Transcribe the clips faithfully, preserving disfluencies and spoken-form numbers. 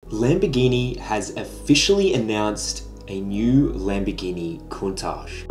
Lamborghini has officially announced a new Lamborghini Countach.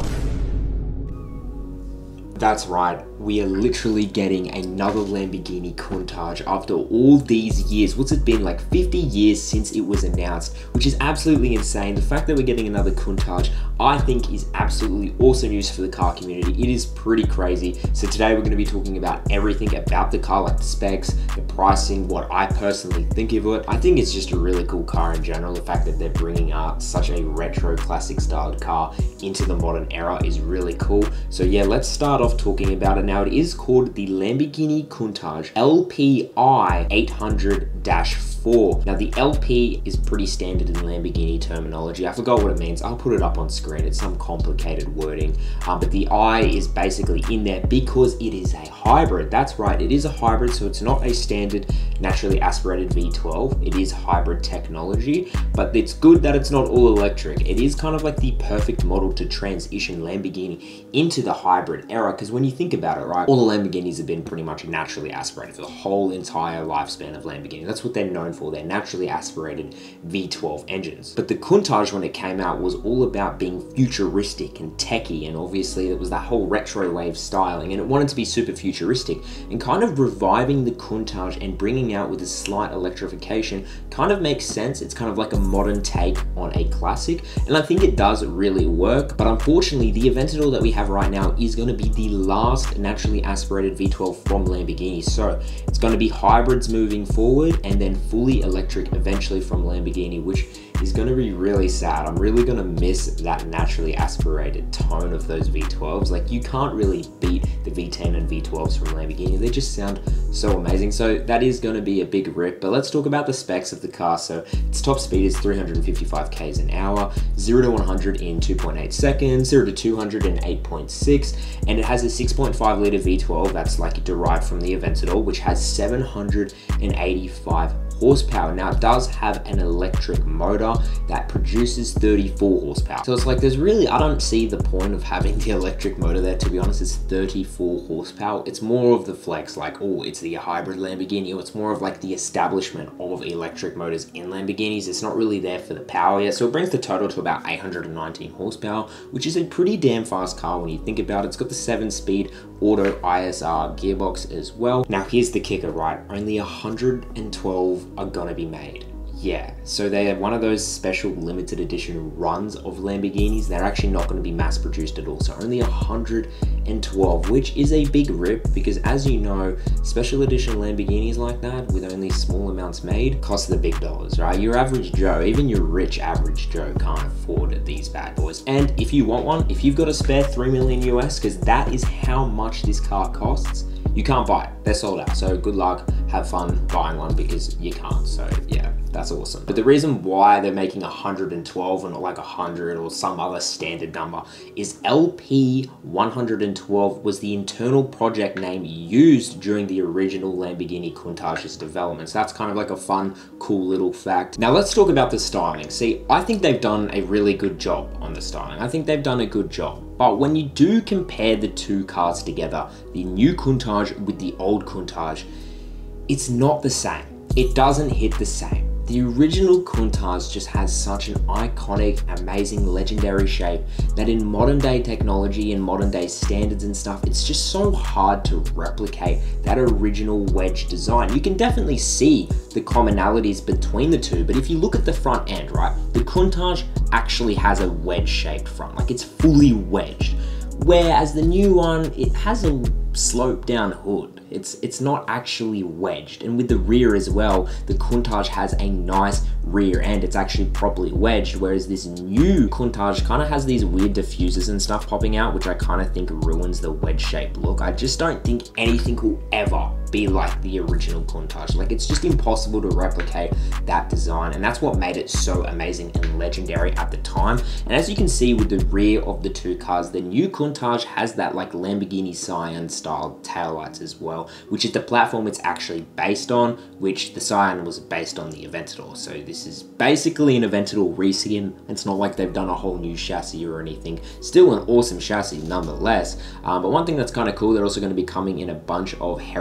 That's right, we are literally getting another Lamborghini Countach after all these years. What's it been, like fifty years since it was announced, which is absolutely insane. The fact that we're getting another Countach, I think, is absolutely awesome news for the car community. It is pretty crazy. So today we're going to be talking about everything about the car, like the specs, the pricing, what I personally think of it. I think it's just a really cool car in general. The fact that they're bringing out such a retro classic styled car into the modern era is really cool. So yeah, let's start off talking about it now. It is called the Lamborghini Countach L P I eight hundred dash four. Now the L P is pretty standard in Lamborghini terminology. I forgot what it means. I'll put it up on screen. It's some complicated wording, um, but the I is basically in there because it is a hybrid. That's right, it is a hybrid, so it's not a standard naturally aspirated V twelve. It is hybrid technology, but it's good that it's not all electric. It is kind of like the perfect model to transition Lamborghini into the hybrid era, because when you think about it, right, all the Lamborghinis have been pretty much naturally aspirated for the whole entire lifespan of Lamborghini. That's what they're known for. They're naturally aspirated V twelve engines. But the Countach, when it came out, was all about being futuristic and techy, and obviously it was that whole retro wave styling, and it wanted to be super futuristic, and kind of reviving the Countach and bringing out with a slight electrification kind of makes sense. It's kind of like a modern take on a classic, and I think it does really work. But unfortunately, the Aventador that we have right now is going to be the last naturally aspirated V twelve from Lamborghini. So it's going to be hybrids moving forward, and then fully electric eventually from Lamborghini, which is going to be really sad. I'm really going to miss that naturally aspirated tone of those V twelves. Like, you can't really beat the V ten and V twelves from Lamborghini. They just sound so amazing. So that is going to be a big rip. But let's talk about the specs of the car. So its top speed is three hundred fifty-five kilometers an hour, zero to one hundred in two point eight seconds, zero to two hundred in eight point six, and it has a six point five litre V twelve that's like derived from the Aventador, which has seven hundred eighty-five horsepower. Now it does have an electric motor that produces thirty-four horsepower. So it's like, there's really, I don't see the point of having the electric motor there, to be honest. It's thirty-four horsepower. It's more of the flex, like, oh, it's the hybrid Lamborghini, or it's more of like the establishment of electric motors in Lamborghinis. It's not really there for the power yet. So it brings the total to about eight hundred nineteen horsepower, which is a pretty damn fast car when you think about it. It's got the seven speed auto I S R gearbox as well. Now here's the kicker, right? Only one hundred twelve are gonna be made. Yeah, so they are one of those special limited edition runs of Lamborghinis. They're actually not going to be mass produced at all. So only one hundred twelve, which is a big rip, because as you know, special edition Lamborghinis like that with only small amounts made cost the big dollars, right? Your average Joe, even your rich average Joe, can't afford these bad boys. And if you want one, if you've got a spare three million U S, because that is how much this car costs, you can't buy it. They're sold out. So good luck, have fun buying one, because you can't. So yeah, that's awesome. But the reason why they're making one hundred twelve and not like one hundred or some other standard number is L P one hundred twelve was the internal project name used during the original Lamborghini Countach's development. So that's kind of like a fun, cool little fact. Now let's talk about the styling. See, I think they've done a really good job on the styling. I think they've done a good job. But when you do compare the two cars together, the new Countach with the old Countach, it's not the same. It doesn't hit the same. The original Countach just has such an iconic, amazing, legendary shape that in modern day technology and modern day standards and stuff, it's just so hard to replicate that original wedge design. You can definitely see the commonalities between the two, but if you look at the front end, right, the Countach actually has a wedge shaped front, like it's fully wedged. Whereas the new one, it has a sloped down hood. It's it's not actually wedged. And with the rear as well, the Countach has a nice rear end. It's actually properly wedged, whereas this new Countach kind of has these weird diffusers and stuff popping out, which I kind of think ruins the wedge-shaped look. I just don't think anything will ever be like the original Countach. Like, it's just impossible to replicate that design, and that's what made it so amazing and legendary at the time. And as you can see with the rear of the two cars, the new Countach has that like Lamborghini Cyan style taillights as well, which is the platform it's actually based on, which the Cyan was based on the Aventador. So this is basically an Aventador reskin. It's not like they've done a whole new chassis or anything. Still an awesome chassis nonetheless. Um, but one thing that's kind of cool, they're also going to be coming in a bunch of heritage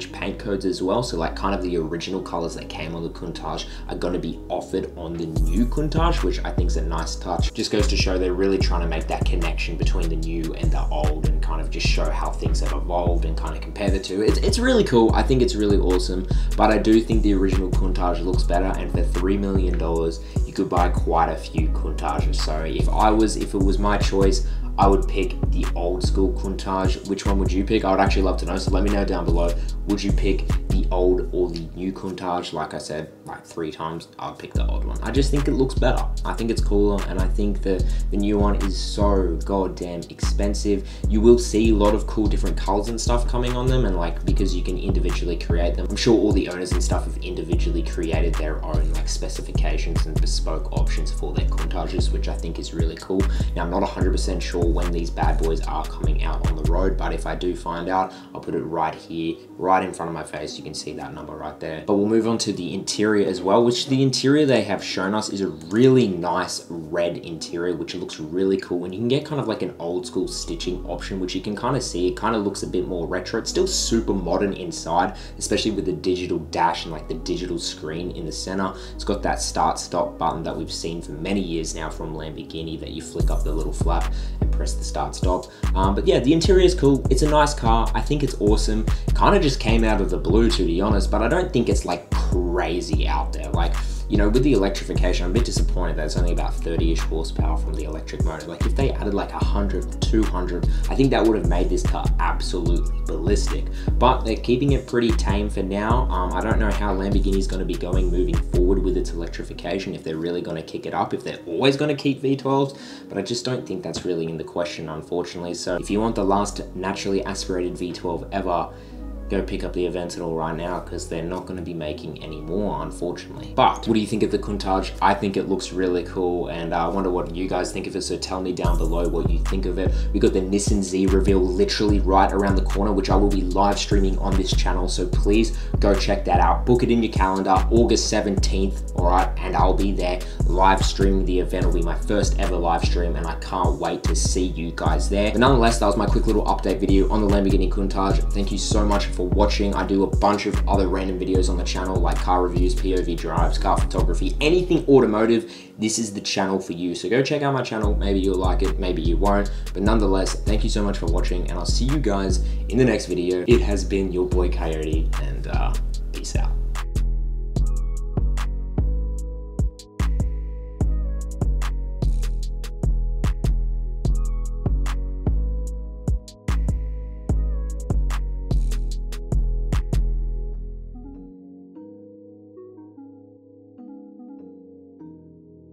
change paint codes as well. So like kind of the original colors that came on the Countach are going to be offered on the new Countach, which I think is a nice touch. Just goes to show they're really trying to make that connection between the new and the old and kind of just show how things have evolved and kind of compare the two. It's, it's really cool. I think it's really awesome, but I do think the original Countach looks better, and for three million dollars, you could buy quite a few Countaches. So if I was, if it was my choice, I would pick the old school Countach. Which one would you pick? I would actually love to know, so let me know down below. Would you pick the old or the new Countach? Like I said, like three times, I'll pick the old one. I just think it looks better. I think it's cooler, and I think the, the new one is so goddamn expensive. You will see a lot of cool different colors and stuff coming on them, and like, because you can individually create them. I'm sure all the owners and stuff have individually created their own like specifications and bespoke options for their Countaches, which I think is really cool. Now, I'm not one hundred percent sure when these bad boys are coming out on the road, but if I do find out, I'll put it right here, right in front of my face. You can see that number right there. But we'll move on to the interior as well, which the interior they have shown us is a really nice red interior, which looks really cool. And you can get kind of like an old school stitching option, which you can kind of see. It kind of looks a bit more retro. It's still super modern inside, especially with the digital dash and like the digital screen in the center. It's got that start stop button that we've seen for many years now from Lamborghini, that you flick up the little flap and press the start stop. Um, but yeah, the interior is cool. It's a nice car. I think it's awesome. Kind of just came out of the blue, to be honest, but I don't think it's like crazy out there. Like, you know, with the electrification, I'm a bit disappointed that it's only about thirty-ish horsepower from the electric motor. Like if they added like one hundred, two hundred, I think that would have made this car absolutely ballistic. But they're keeping it pretty tame for now. Um, I don't know how Lamborghini is going to be going moving forward with its electrification, if they're really going to kick it up, if they're always going to keep V twelves, but I just don't think that's really in the question, unfortunately. So if you want the last naturally aspirated V twelve ever, go pick up the Aventador right now, because they're not going to be making any more, unfortunately. But what do you think of the Countach? I think it looks really cool, and I wonder what you guys think of it, so tell me down below what you think of it. We got the Nissan Z reveal literally right around the corner, which I will be live streaming on this channel, so please go check that out. Book it in your calendar, August seventeenth, all right, and I'll be there live streaming the event. It'll be my first ever live stream, and I can't wait to see you guys there. But nonetheless, that was my quick little update video on the Lamborghini Countach. Thank you so much for watching. I do a bunch of other random videos on the channel, like car reviews, P O V drives, car photography, anything automotive. This is the channel for you, so go check out my channel. Maybe you'll like it, maybe you won't, but nonetheless, thank you so much for watching, and I'll see you guys in the next video. It has been your boy Coyote, and uh, peace out.